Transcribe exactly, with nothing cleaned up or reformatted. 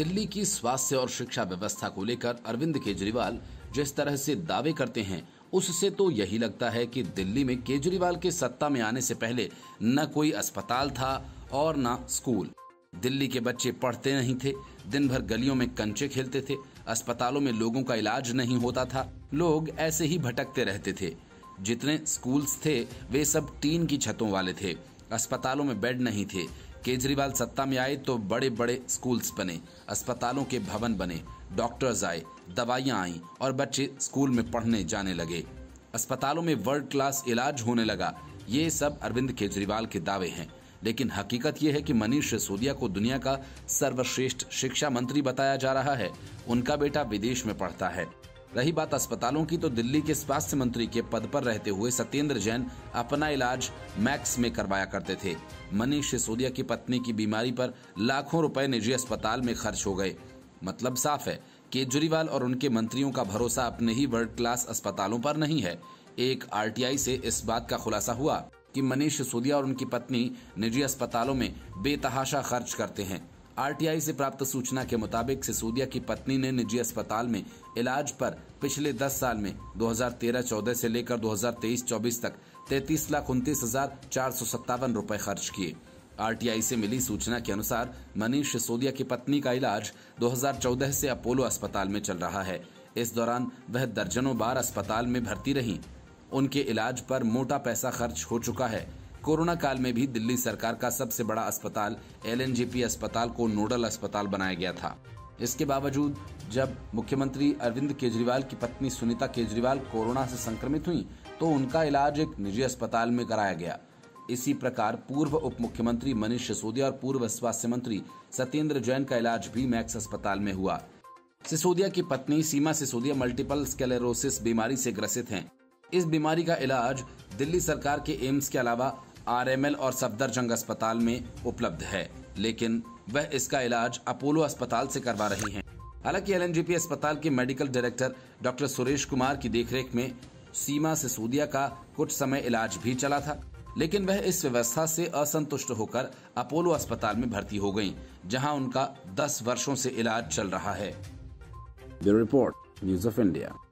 दिल्ली की स्वास्थ्य और शिक्षा व्यवस्था को लेकर अरविंद केजरीवाल जिस तरह से दावे करते हैं, उससे तो यही लगता है कि दिल्ली में केजरीवाल के सत्ता में आने से पहले न कोई अस्पताल था और न स्कूल। दिल्ली के बच्चे पढ़ते नहीं थे, दिन भर गलियों में कंचे खेलते थे, अस्पतालों में लोगों का इलाज नहीं होता था, लोग ऐसे ही भटकते रहते थे। जितने स्कूल्स थे वे सब टीन की छतों वाले थे, अस्पतालों में बेड नहीं थे। केजरीवाल सत्ता में आए तो बड़े बड़े स्कूल्स बने, अस्पतालों के भवन बने, डॉक्टर्स आए, दवाइयां आईं और बच्चे स्कूल में पढ़ने जाने लगे। अस्पतालों में वर्ल्ड क्लास इलाज होने लगा। ये सब अरविंद केजरीवाल के दावे हैं, लेकिन हकीकत यह है कि मनीष सिसोदिया को दुनिया का सर्वश्रेष्ठ शिक्षा मंत्री बताया जा रहा है। उनका बेटा विदेश में पढ़ता है। रही बात अस्पतालों की, तो दिल्ली के स्वास्थ्य मंत्री के पद पर रहते हुए सत्येंद्र जैन अपना इलाज मैक्स में करवाया करते थे। मनीष सिसोदिया की पत्नी की बीमारी पर लाखों रुपए निजी अस्पताल में खर्च हो गए। मतलब साफ है, केजरीवाल और उनके मंत्रियों का भरोसा अपने ही वर्ल्ड क्लास अस्पतालों पर नहीं है। एक आरटीआई से इस बात का खुलासा हुआ कि मनीष सिसोदिया और उनकी पत्नी निजी अस्पतालों में बेतहाशा खर्च करते हैं। आरटीआई से प्राप्त सूचना के मुताबिक सिसोदिया की पत्नी ने निजी अस्पताल में इलाज पर पिछले दस साल में दो हज़ार तेरह चौदह से लेकर दो हज़ार तेईस चौबीस तक तैतीस लाख उनतीस हजार चार सौ सत्तावन रुपए खर्च किए। आरटीआई से मिली सूचना के अनुसार मनीष सिसोदिया की पत्नी का इलाज दो हज़ार चौदह से अपोलो अस्पताल में चल रहा है। इस दौरान वह दर्जनों बार अस्पताल में भर्ती रही। उनके इलाज पर मोटा पैसा खर्च हो चुका है। कोरोना काल में भी दिल्ली सरकार का सबसे बड़ा अस्पताल एलएनजेपी अस्पताल को नोडल अस्पताल बनाया गया था। इसके बावजूद जब मुख्यमंत्री अरविंद केजरीवाल की पत्नी सुनीता केजरीवाल कोरोना से संक्रमित हुई तो उनका इलाज एक निजी अस्पताल में कराया गया। इसी प्रकार पूर्व उप मुख्यमंत्री मनीष सिसोदिया और पूर्व स्वास्थ्य मंत्री सत्येंद्र जैन का इलाज भी मैक्स अस्पताल में हुआ। सिसोदिया की पत्नी सीमा सिसोदिया मल्टीपल स्क्लेरोसिस बीमारी से ग्रसित हैं। इस बीमारी का इलाज दिल्ली सरकार के एम्स के अलावा आरएमएल और सफदरजंग अस्पताल में उपलब्ध है, लेकिन वह इसका इलाज अपोलो अस्पताल से करवा रही हैं। हालांकि एलएनजेपी अस्पताल के medical director doctor Suresh Kumar की देखरेख में सीमा सिसोदिया का कुछ समय इलाज भी चला था, लेकिन वह इस व्यवस्था से असंतुष्ट होकर अपोलो अस्पताल में भर्ती हो गयी, जहां उनका दस वर्षों से इलाज चल रहा है। Bureau report, news of India.